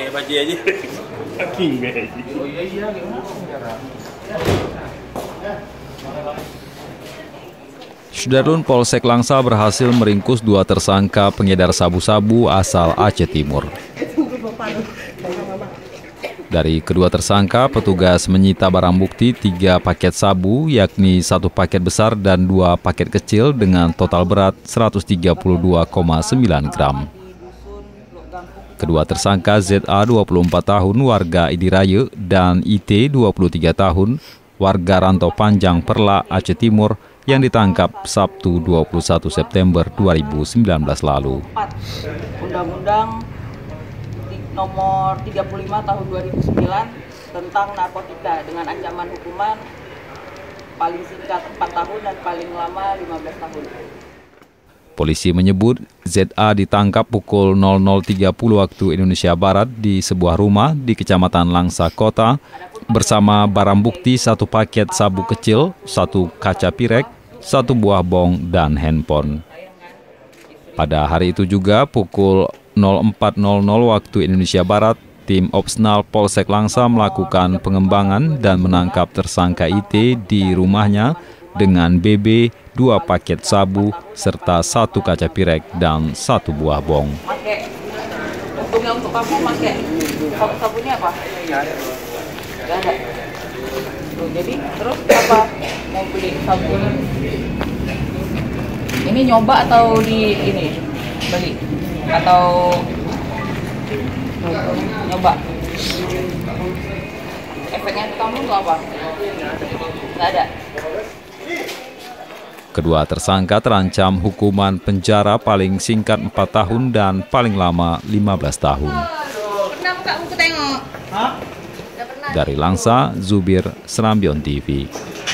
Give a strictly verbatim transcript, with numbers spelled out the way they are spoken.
pakai baju aja. Saking beji. Oh iya iya gimana? Sudarlun Polsek Langsa berhasil meringkus dua tersangka pengedar sabu-sabu asal Aceh Timur. Dari kedua tersangka, petugas menyita barang bukti tiga paket sabu, yakni satu paket besar dan dua paket kecil dengan total berat seratus tiga puluh dua koma sembilan gram. Kedua tersangka Z A dua puluh empat tahun warga Idiraya dan I T dua puluh tiga tahun warga Rantau Panjang Perla Aceh Timur yang ditangkap Sabtu dua puluh satu September dua ribu sembilan belas lalu. Undang-Undang nomor tiga puluh lima tahun dua ribu sembilan tentang narkotika dengan ancaman hukuman paling singkat empat tahun dan paling lama lima belas tahun. Polisi menyebut Z A ditangkap pukul nol nol tiga puluh waktu Indonesia Barat di sebuah rumah di Kecamatan Langsa Kota bersama barang bukti satu paket sabu kecil, satu kaca pirek, satu buah bong, dan handphone. Pada hari itu juga pukul nol empat nol nol waktu Indonesia Barat, tim Opsnal Polsek Langsa melakukan pengembangan dan menangkap tersangka I T di rumahnya dengan B B, dua paket sabu, serta satu kaca pirek dan satu buah bong. Pakai, untungnya untuk kamu pakai sabu-sabunya apa? Gak ada. Tuh, jadi terus apa mau beli sabu? Ini nyoba atau di ini beli atau nyoba? Efeknya ke kamu tuh apa? Gak ada. Kedua tersangka terancam hukuman penjara paling singkat empat tahun dan paling lama lima belas tahun. Pernah buka buku tengok? Dari Langsa, Zubir, Serambion T V.